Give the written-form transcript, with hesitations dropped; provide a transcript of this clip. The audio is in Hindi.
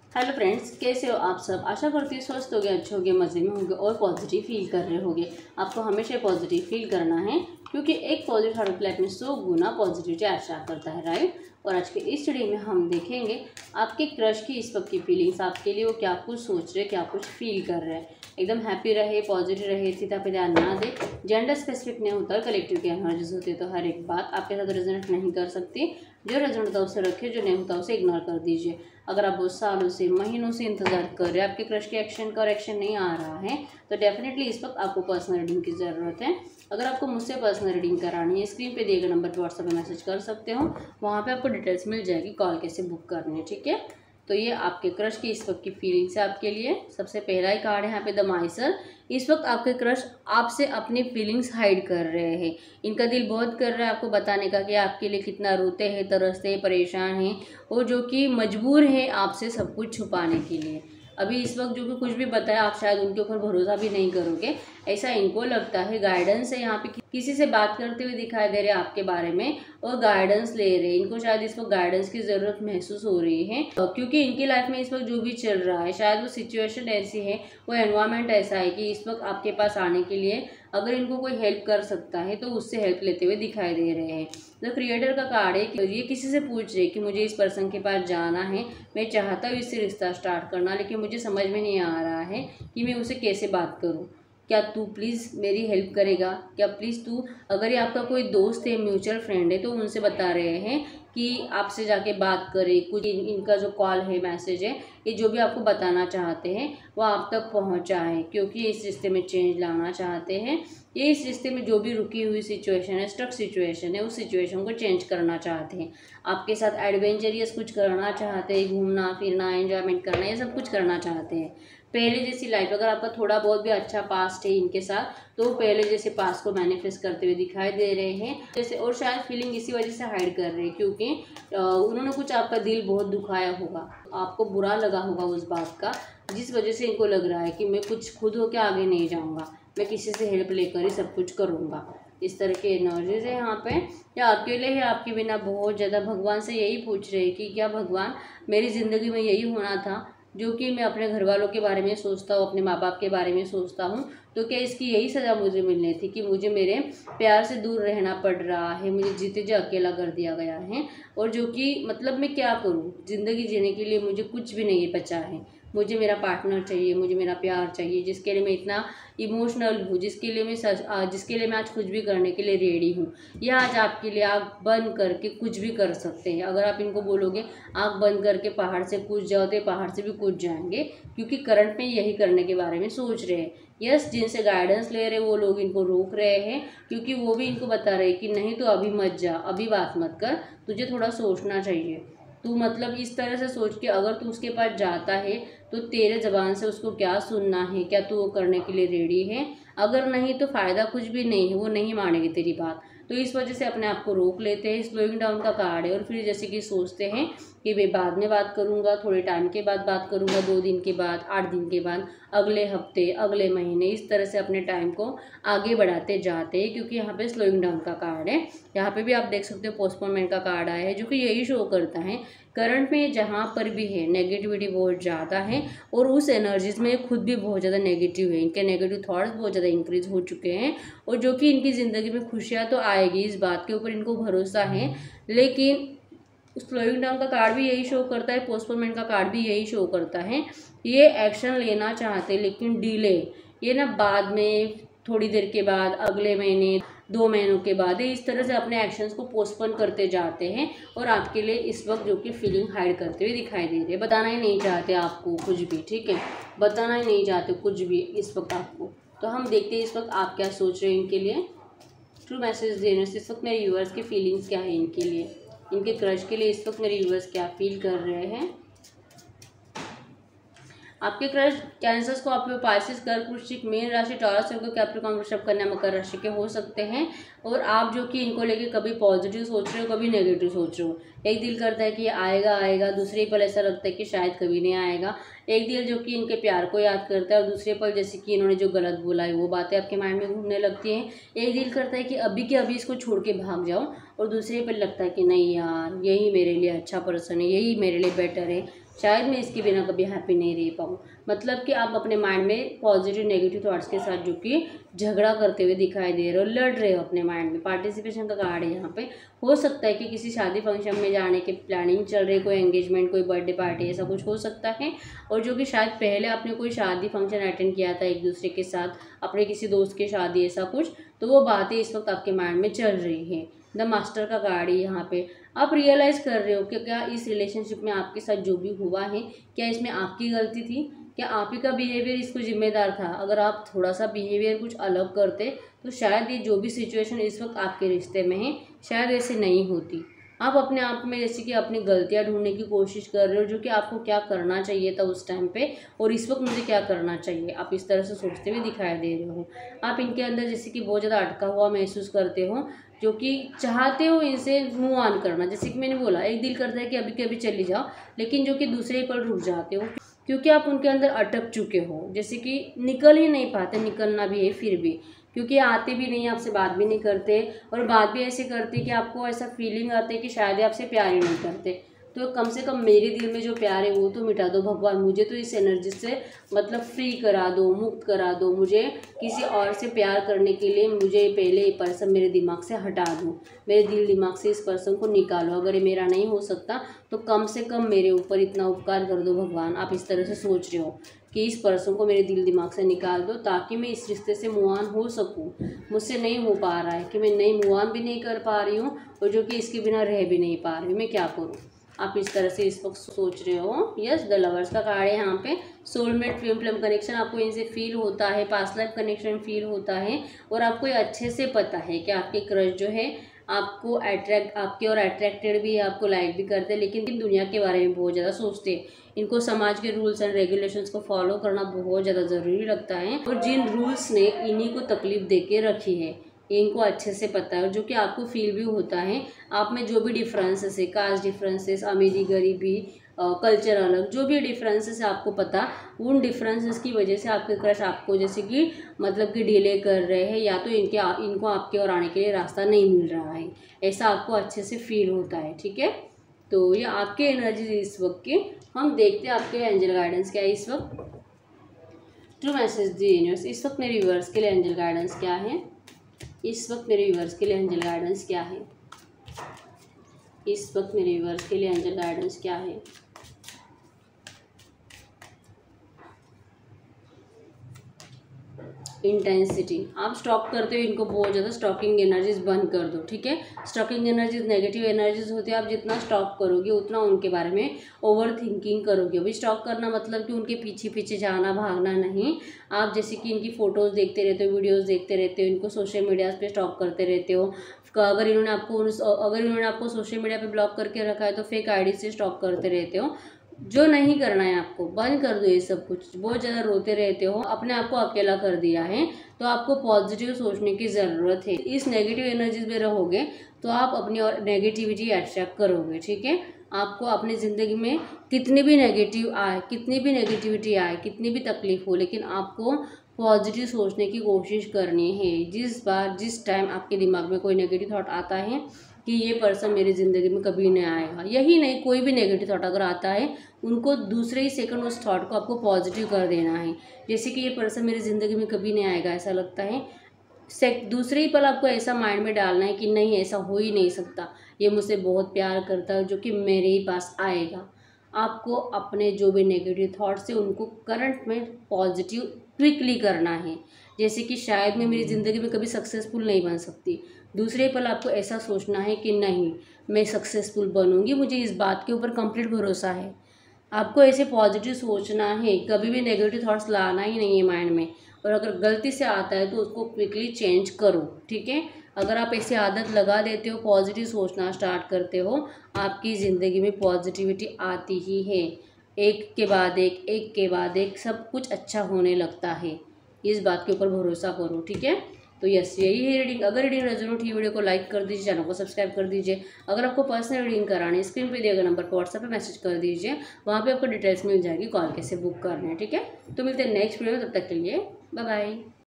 हेलो फ्रेंड्स, कैसे हो आप सब। आशा करती हूँ स्वस्थ होगे, अच्छे होगे, मज़े में होंगे और पॉजिटिव फील कर रहे होगे। आपको हमेशा पॉजिटिव फील करना है क्योंकि एक पॉजिटिव हार्ट लाइफ में 100 गुना पॉजिटिविटी अट्रैक्ट करता है, राइट। और आज के इस स्टडी में हम देखेंगे आपके क्रश की इस वक्त की फीलिंग्स, आपके लिए वो क्या कुछ सोच रहे, क्या कुछ फील कर रहे हैं। एकदम हैप्पी रहे, पॉजिटिव रहे, सीधा पे ध्यान ना दे। जेंडर स्पेसिफिक नहीं होता, कलेक्टिव की एनर्जीज होती है, तो हर एक बात आपके साथ रेजोनेट नहीं कर सकती। जो रेजोनेट होता है उसे रखिए, जो नहीं होता उसे इग्नोर कर दीजिए। अगर आप बहुत सालों से, महीनों से इंतजार कर रहे हैं, आपके क्रश के एक्शन का रिएक्शन नहीं आ रहा है, तो डेफिनेटली इस वक्त आपको पर्सनल रीडिंग की ज़रूरत है। अगर आपको मुझसे पर्सनल रीडिंग करानी है, स्क्रीन पे दिए गए नंबर पर व्हाट्सएप पे मैसेज कर सकते हो। वहाँ पे आपको डिटेल्स मिल जाएगी, कॉल कैसे बुक करनी है, ठीक है। तो ये आपके क्रश की इस वक्त की फीलिंग्स है आपके लिए। सबसे पहला ही कार्ड है यहाँ पे द माइसर। इस वक्त आपके क्रश आपसे अपनी फीलिंग्स हाइड कर रहे हैं। इनका दिल बहुत कर रहा है आपको बताने का कि आपके लिए कितना रोते हैं, तरसते हैं, परेशान हैं, और जो कि मजबूर है आपसे सब कुछ छुपाने के लिए। अभी इस वक्त जो कि कुछ भी बताया आप शायद उनके ऊपर भरोसा भी नहीं करोगे, ऐसा इनको लगता है। गाइडेंस है यहाँ पे, किसी से बात करते हुए दिखाई दे रहे हैं आपके बारे में और गाइडेंस ले रहे हैं। इनको शायद इस वक्त गाइडेंस की ज़रूरत महसूस हो रही है क्योंकि इनकी लाइफ में इस वक्त जो भी चल रहा है, शायद वो सिचुएशन ऐसी है, वो एनवायरनमेंट ऐसा है कि इस वक्त आपके पास आने के लिए अगर इनको कोई हेल्प कर सकता है तो उससे हेल्प लेते हुए दिखाई दे रहे हैं। द क्रिएटर का कार्ड है कि ये किसी से पूछ रहे कि मुझे इस पर्सन के पास जाना है, मैं चाहता हूँ इससे रिश्ता स्टार्ट करना, लेकिन मुझे समझ में नहीं आ रहा है कि मैं उसे कैसे बात करूँ। क्या तू प्लीज़ मेरी हेल्प करेगा? क्या प्लीज़ तू, अगर ये आपका कोई दोस्त है, म्यूचुअल फ्रेंड है, तो उनसे बता रहे हैं कि आपसे जाके बात करें। कुछ इनका जो कॉल है, मैसेज है, ये जो भी आपको बताना चाहते हैं वो आप तक पहुंचा है, क्योंकि इस रिश्ते में चेंज लाना चाहते हैं। ये इस रिश्ते में जो भी रुकी हुई सिचुएशन है, स्टक सिचुएशन है, उस सिचुएशन को चेंज करना चाहते हैं। आपके साथ एडवेंचरियस कुछ करना चाहते हैं, घूमना फिरना, एंजॉयमेंट करना, ये सब कुछ करना चाहते हैं। पहले जैसी लाइफ, अगर आपका थोड़ा बहुत भी अच्छा पास्ट है इनके साथ, तो पहले जैसे पास्ट को मैनिफेस्ट करते हुए दिखाई दे रहे हैं जैसे। और शायद फीलिंग इसी वजह से हाइड कर रहे हैं क्योंकि उन्होंने कुछ आपका दिल बहुत दुखाया होगा, आपको बुरा लगा होगा उस बात का, जिस वजह से इनको लग रहा है कि मैं कुछ खुद होकर आगे नहीं जाऊँगा, मैं किसी से हेल्प लेकर ही सब कुछ करूँगा। इस तरह के एनर्जीज है यहाँ पे। या अकेले है आपके बिना बहुत ज़्यादा, भगवान से यही पूछ रहे हैं कि क्या भगवान, मेरी ज़िंदगी में यही होना था जो कि मैं अपने घर वालों के बारे में सोचता हूँ, अपने माँ बाप के बारे में सोचता हूँ, तो क्या इसकी यही सज़ा मुझे मिलनी थी कि मुझे मेरे प्यार से दूर रहना पड़ रहा है, मुझे जीते जी अकेला कर दिया गया है। और जो कि मतलब मैं क्या करूँ, ज़िंदगी जीने के लिए मुझे कुछ भी नहीं बचा है। मुझे मेरा पार्टनर चाहिए, मुझे मेरा प्यार चाहिए, जिसके लिए मैं इतना इमोशनल हूँ, जिसके लिए मैं आज कुछ भी करने के लिए रेडी हूँ। या आज आपके लिए आँख बंद करके कुछ भी कर सकते हैं। अगर आप इनको बोलोगे आँख बंद करके पहाड़ से कूद जाओ, तो पहाड़ से भी कूद जाएंगे, क्योंकि करंट में यही करने के बारे में सोच रहे हैं। यस, जिनसे गाइडेंस ले रहे वो लोग इनको रोक रहे हैं, क्योंकि वो भी इनको बता रहे हैं कि नहीं तो अभी मत जा, अभी बात मत कर, तुझे थोड़ा सोचना चाहिए। तू मतलब इस तरह से सोच के अगर तू उसके पास जाता है तो तेरे ज़बान से उसको क्या सुनना है, क्या तू वो करने के लिए रेडी है? अगर नहीं तो फ़ायदा कुछ भी नहीं है, वो नहीं मानेगी तेरी बात। तो इस वजह से अपने आप को रोक लेते हैं। स्लोइंग डाउन का कार्ड है। और फिर जैसे कि सोचते हैं कि मैं बाद में बात करूँगा, थोड़े टाइम के बाद बात करूँगा, 2 दिन के बाद, 8 दिन के बाद, अगले हफ्ते, अगले महीने, इस तरह से अपने टाइम को आगे बढ़ाते जाते हैं, क्योंकि यहाँ पे स्लोइंग डाउन का कार्ड है। यहाँ पे भी आप देख सकते हो पोस्टपोनमेंट का कार्ड आया है, जो कि यही शो करता है करंट में जहाँ पर भी है नेगेटिविटी बहुत ज़्यादा है, और उस एनर्जीज में खुद भी बहुत ज़्यादा नेगेटिव है। इनके नेगेटिव थॉट्स बहुत ज़्यादा इंक्रीज हो चुके हैं, और जो कि इनकी ज़िंदगी में खुशियाँ तो आएगी, इस बात के ऊपर इनको भरोसा है। लेकिन स्लोइंग डाउन का कार्ड भी यही शो करता है, पोस्टपोनमेंट का कार्ड भी यही शो करता है। ये एक्शन लेना चाहते लेकिन डिले, ये ना बाद में, थोड़ी देर के बाद, अगले महीने, 2 महीनों के बाद, इस तरह से अपने एक्शंस को पोस्टपोन करते जाते हैं और आपके लिए इस वक्त जो कि फीलिंग हाइड करते हुए दिखाई दे रहे हैं। बताना ही नहीं चाहते आपको कुछ भी, ठीक है, बताना ही नहीं चाहते कुछ भी इस वक्त आपको। तो हम देखते हैं इस वक्त आप क्या सोच रहे हैं इनके लिए। ट्रू मैसेज देने से इस वक्त मेरे व्यूअर्स की फीलिंग्स क्या है इनके लिए, इनके क्रश के लिए इस वक्त मेरे व्यूअर्स क्या फील कर रहे हैं। आपके क्रश कैंसर, स्कॉर्पियो, पाइसेस, कर्क, वृश्चिक, मीन राशि, टॉरस, कैप्रिकॉर्न, वृषभ, कन्या, मकर राशि के हो सकते हैं। और आप जो कि इनको लेके कभी पॉजिटिव सोच रहे हो, कभी नेगेटिव सोच रहे हो। एक दिल करता है कि आएगा आएगा, दूसरे पल ऐसा लगता है कि शायद कभी नहीं आएगा। एक दिल जो कि इनके प्यार को याद करता है, और दूसरे पल जैसे कि इन्होंने जो गलत बोला है वो बातें आपके माइंड में घूमने लगती हैं। एक दिल करता है कि अभी के अभी इसको छोड़ के भाग जाओ, और दूसरे पल लगता है कि नहीं यार, यही मेरे लिए अच्छा पर्सन है, यही मेरे लिए बेटर है, शायद मैं इसके बिना कभी हैप्पी नहीं रह पाऊँ। मतलब कि आप अपने माइंड में पॉजिटिव नेगेटिव थॉट्स के साथ जो कि झगड़ा करते हुए दिखाई दे रहे हो, लड़ रहे हो अपने माइंड में। पार्टिसिपेशन का कार्ड है यहाँ पे। हो सकता है कि किसी शादी फंक्शन में जाने की प्लानिंग चल रही है, कोई एंगेजमेंट, कोई बर्थडे पार्टी, ऐसा कुछ हो सकता है। और जो कि शायद पहले आपने कोई शादी फंक्शन अटेंड किया था एक दूसरे के साथ, अपने किसी दोस्त की शादी, ऐसा कुछ, तो वो बातें इस वक्त आपके माइंड में चल रही है। द मास्टर का कार्ड है यहाँ पे। आप रियलाइज़ कर रहे हो कि क्या इस रिलेशनशिप में आपके साथ जो भी हुआ है, क्या इसमें आपकी गलती थी, क्या आप ही का बिहेवियर इसको जिम्मेदार था। अगर आप थोड़ा सा बिहेवियर कुछ अलग करते तो शायद ये जो भी सिचुएशन इस वक्त आपके रिश्ते में है, शायद ऐसे नहीं होती। आप अपने आप में जैसे कि अपनी गलतियां ढूंढने की कोशिश कर रहे हो, जो कि आपको क्या करना चाहिए था उस टाइम पे और इस वक्त मुझे क्या करना चाहिए, आप इस तरह से सोचते हुए दिखाई दे रहे हो। आप इनके अंदर जैसे कि बहुत ज़्यादा अटका हुआ महसूस करते हो, जो कि चाहते हो इनसे मूव ऑन करना। जैसे कि मैंने बोला, एक दिल करता है कि अभी के अभी चली जाओ, लेकिन जो कि दूसरे पर रुक जाते हो क्योंकि आप उनके अंदर अटक चुके हो। जैसे कि निकल ही नहीं पाते, निकलना भी है फिर भी, क्योंकि आते भी नहीं, आपसे बात भी नहीं करते, और बात भी ऐसे करते कि आपको ऐसा फीलिंग आती है कि शायद ये आपसे प्यार ही नहीं करते। तो कम से कम मेरे दिल में जो प्यार है वो तो मिटा दो भगवान, मुझे तो इस एनर्जी से मतलब फ्री करा दो, मुक्त करा दो। मुझे किसी और से प्यार करने के लिए मुझे पहले ये पर्सन मेरे दिमाग से हटा दो, मेरे दिल दिमाग से इस पर्सन को निकालो। अगर ये मेरा नहीं हो सकता तो कम से कम मेरे ऊपर इतना उपकार कर दो भगवान। आप इस तरह से सोच रहे हो कि इस पर्सन को मेरे दिल दिमाग से निकाल दो, ताकि मैं इस रिश्ते से मूव ऑन हो सकूं। मुझसे नहीं हो पा रहा है कि मैं नहीं मूव ऑन भी नहीं कर पा रही हूँ, और जो कि इसके बिना रह भी नहीं पा रही हूँ, मैं क्या करूँ। आप इस तरह से इस वक्त सोच रहे हो। यस, द लवर्स का कार्ड है यहाँ पे। सोलमेट फ्लम कनेक्शन आपको इनसे फील होता है, पास्ट लाइफ कनेक्शन फील होता है, और आपको ये अच्छे से पता है कि आपके क्रश जो है आपको आपकी और अट्रैक्टेड भी है, आपको लाइक भी करते हैं, लेकिन दुनिया के बारे में बहुत ज़्यादा सोचते हैं। इनको समाज के रूल्स एंड रेगुलेशंस को फॉलो करना बहुत ज़्यादा ज़रूरी लगता है, और जिन रूल्स ने इन्हीं को तकलीफ दे के रखी है इनको अच्छे से पता है, जो कि आपको फील भी होता है। आप में जो भी डिफरेंसेस है, कास्ट डिफरेंसेस, अमीरी गरीबी, कल्चर अलग, जो भी डिफरेंसेस है आपको पता, उन डिफरेंसेस की वजह से आपके क्रश आपको जैसे कि मतलब कि डिले कर रहे हैं, या तो इनको आपके और आने के लिए रास्ता नहीं मिल रहा है, ऐसा आपको अच्छे से फील होता है। ठीक है, तो ये आपके एनर्जी इस वक्त के। हम देखते हैं आपके एंजल गाइडेंस क्या है इस वक्त। ट्रू मैसेज द यूनिवर्स, इस वक्त मेरे व्यूअर्स के लिए एंजल गाइडेंस क्या है, इस वक्त मेरे व्यूअर्स के लिए एंजल गाइडेंस क्या है, इस वक्त मेरे व्यूअर्स के लिए एंजल गाइडेंस क्या है। इंटेंसिटी, आप स्टॉक करते हो इनको बहुत ज़्यादा, स्टॉकिंग एनर्जीज बंद कर दो। ठीक है, स्टॉकिंग एनर्जीज नेगेटिव एनर्जीज होती है, आप जितना स्टॉक करोगे उतना उनके बारे में ओवर थिंकिंग करोगे। अभी स्टॉक करना मतलब कि उनके पीछे पीछे जाना, भागना नहीं। आप जैसे कि इनकी फ़ोटोज़ देखते रहते हो, वीडियोज़ देखते रहते हो, इनको सोशल मीडिया पे स्टॉक करते रहते हो। अगर इन्होंने आपको सोशल मीडिया पे ब्लॉक करके रखा है तो फेक आईडी से स्टॉक करते रहते हो। जो नहीं करना है आपको, बंद कर दो ये सब कुछ। बहुत ज़्यादा रोते रहते हो, अपने आप को अकेला कर दिया है, तो आपको पॉजिटिव सोचने की ज़रूरत है। इस नेगेटिव एनर्जीज में रहोगे तो आप अपनी और नेगेटिविटी अट्रैक्ट करोगे। ठीक है, आपको अपनी ज़िंदगी में कितनी भी नेगेटिव आए, कितनी भी नेगेटिविटी आए, कितनी भी तकलीफ हो, लेकिन आपको पॉजिटिव सोचने की कोशिश करनी है। जिस टाइम आपके दिमाग में कोई नेगेटिव थॉट आता है कि ये पर्सन मेरी ज़िंदगी में कभी नहीं आएगा, यही नहीं कोई भी नेगेटिव थॉट अगर आता है, उनको दूसरे ही सेकंड उस थॉट को आपको पॉजिटिव कर देना है। जैसे कि ये पर्सन मेरी ज़िंदगी में कभी नहीं आएगा ऐसा लगता है, दूसरे ही पल आपको ऐसा माइंड में डालना है कि नहीं, ऐसा हो ही नहीं सकता, ये मुझसे बहुत प्यार करता है जो कि मेरे ही पास आएगा। आपको अपने जो भी नेगेटिव थॉट्स है उनको करंट में पॉजिटिव क्विकली करना है। जैसे कि शायद मैं मेरी ज़िंदगी में कभी सक्सेसफुल नहीं बन सकती, दूसरे पल आपको ऐसा सोचना है कि नहीं, मैं सक्सेसफुल बनूंगी, मुझे इस बात के ऊपर कंप्लीट भरोसा है। आपको ऐसे पॉजिटिव सोचना है, कभी भी नेगेटिव थॉट्स लाना ही नहीं है माइंड में, और अगर गलती से आता है तो उसको क्विकली चेंज करो। ठीक है, अगर आप ऐसी आदत लगा देते हो, पॉजिटिव सोचना स्टार्ट करते हो, आपकी ज़िंदगी में पॉजिटिविटी आती ही है। एक के बाद एक सब कुछ अच्छा होने लगता है। इस बात के ऊपर भरोसा करो। ठीक है, तो यस, यही है रीडिंग। अगर रीडिंग रेजोनेट हुई, वीडियो को लाइक कर दीजिए, चैनल को सब्सक्राइब कर दीजिए। अगर आपको पर्सनल रीडिंग करानी, स्क्रीन पे दिए गए नंबर पर व्हाट्सएप पे मैसेज कर दीजिए, वहाँ पे आपको डिटेल्स मिल जाएगी, कॉल कैसे बुक करना है। ठीक है, तो मिलते हैं नेक्स्ट वीडियो में, तब तक के लिए बाय बाय।